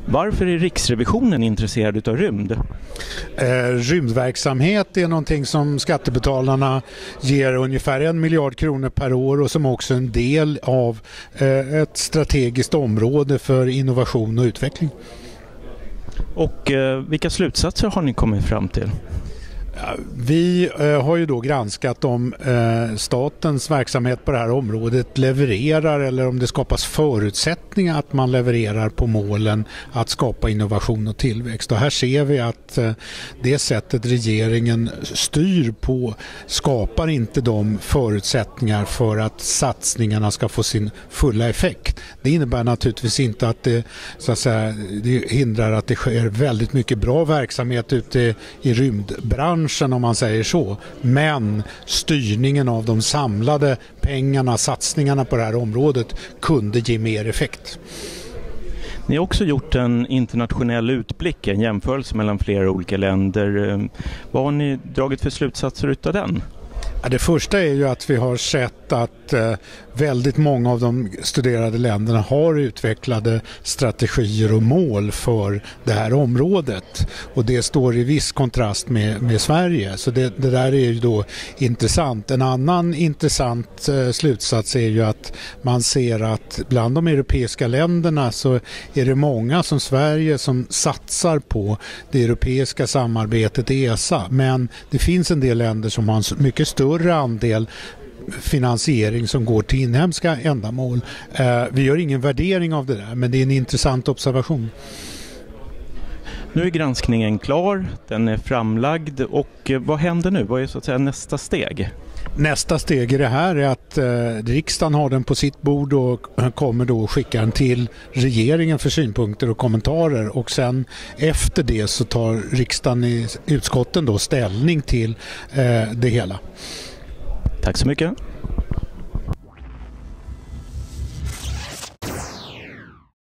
Varför är Riksrevisionen intresserad av rymd? Rymdverksamhet är någonting som skattebetalarna ger ungefär 1 miljard kronor per år och som också är en del av ett strategiskt område för innovation och utveckling. Och vilka slutsatser har ni kommit fram till? Vi har ju då granskat om statens verksamhet på det här området levererar eller om det skapas förutsättningar att man levererar på målen att skapa innovation och tillväxt. Och här ser vi att det sättet regeringen styr på skapar inte de förutsättningar för att satsningarna ska få sin fulla effekt. Det innebär naturligtvis inte att det, så att säga, det hindrar att det sker väldigt mycket bra verksamhet ute i rymdbranschen om man säger så, men styrningen av de samlade pengarna, satsningarna på det här området kunde ge mer effekt. Ni har också gjort en internationell utblick, en jämförelse mellan flera olika länder. Vad har ni dragit för slutsatser utav den? Ja, det första är ju att vi har sett att väldigt många av de studerade länderna har utvecklade strategier och mål för det här området. Och det står i viss kontrast med Sverige. Så det där är ju då intressant. En annan intressant slutsats är ju att man ser att bland de europeiska länderna så är det många som Sverige som satsar på det europeiska samarbetet ESA. Men det finns en del länder som har en mycket större andel finansiering som går till inhemska ändamål. Vi gör ingen värdering av det där, men det är en intressant observation. Nu är granskningen klar, den är framlagd och vad händer nu? Vad är så att säga nästa steg? Nästa steg i det här är att riksdagen har den på sitt bord och kommer då skicka den till regeringen för synpunkter och kommentarer, och sen efter det så tar riksdagen i utskotten då ställning till det hela. Tack så mycket.